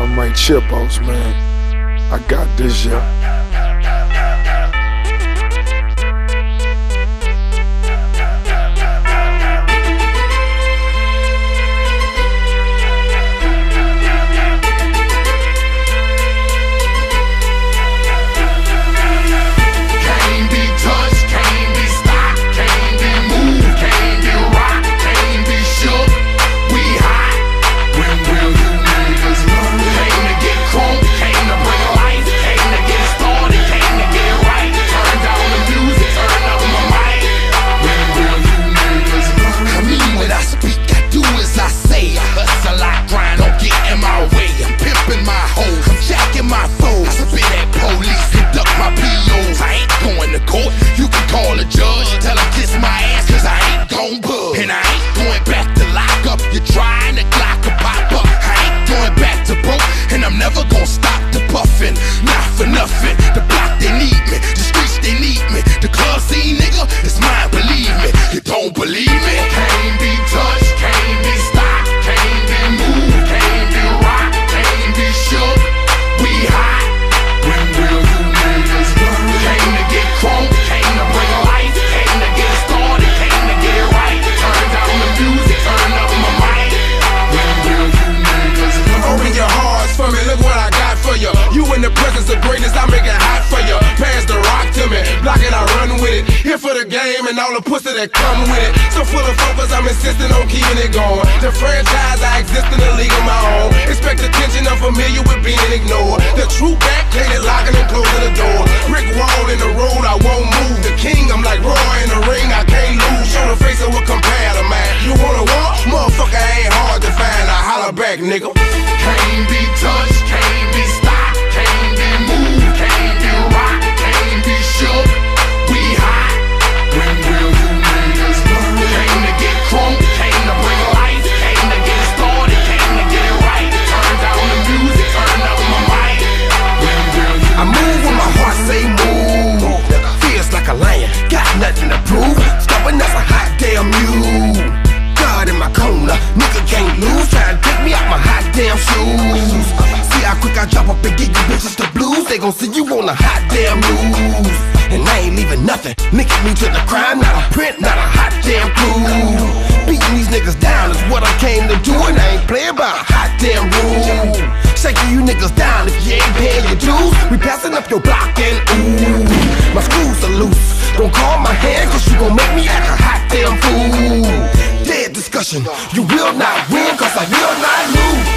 I'm right Chipos, man. I got this, yeah. For the game and all the pussy that come with it. So full of focus, I'm insisting on keeping it going. The franchise, I exist in a league of my own. Expect attention, I'm familiar with being ignored. The true back, cleaning, locking and closing the door. Brick wall in the road, I won't move. The king, I'm like Roy in the ring, I can't lose. Show the face of what compare to man. You wanna walk? Motherfucker ain't hard to find. I holler back, nigga. Can't be touched, can't be stopped, can't be moved, can't be rocked, can't be shook. We hot. When will you niggas learn? Came to get crunk, came to bring life, came to get started, came to get it right. Turn down the music, turn up my mic. When will you I move when my heart say move. Feels like a lion, got nothing to prove. Stubborn as a hot damn mule. God in my corner, nigga can't lose. Try to take me out my hot damn shoes. See how quick I drop up and get you bitches the blues. They gon' see you on the hot damn news. And I ain't leaving nothing, linking me to the crime. Not a print, not a hot damn clue. Beating these niggas down is what I came to do. And I ain't playing by a hot damn rule. Shaking you niggas down if you ain't paying your dues. We passing up your block and ooh, my screws are loose. Don't call my hand cause you gon' make me act a hot damn fool. Dead discussion, you will not win cause I will not lose.